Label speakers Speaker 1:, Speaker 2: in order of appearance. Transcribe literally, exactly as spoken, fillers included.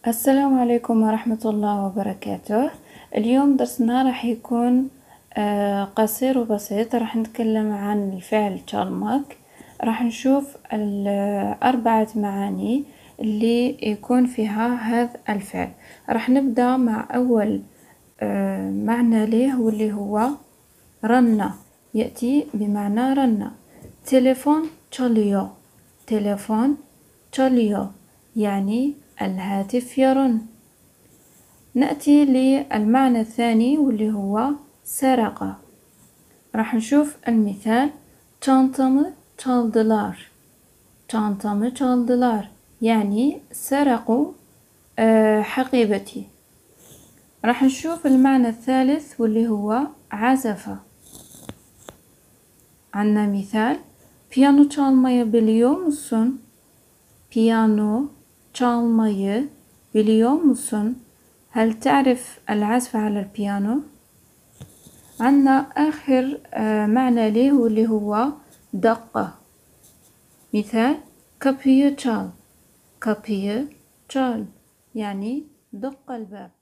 Speaker 1: السلام عليكم ورحمة الله وبركاته. اليوم درسنا راح يكون آه، قصير وبسيط. راح نتكلم عن الفعل تشالماك. راح نشوف الأربعة معاني اللي يكون فيها هذا الفعل. راح نبدأ مع أول آه، معنى له واللي هو رنة، يأتي بمعنى رنة. تليفون تشاليو، تليفون تشاليو يعني الهاتف يرن. نأتي للمعنى الثاني واللي هو سرقة. راح نشوف المثال: çantamı çaldılar، çantamı çaldılar يعني سرقوا حقيبتي. راح نشوف المعنى الثالث واللي هو عزف. عنا مثال: piyano çalmayı biliyor musun؟ piyano çalmayı biliyor musun؟ هل تعرف العزف على البيانو؟ عنا آخر معنى له واللي هو دقة. مثال: kapıyı çal، kapıyı çal يعني دق الباب.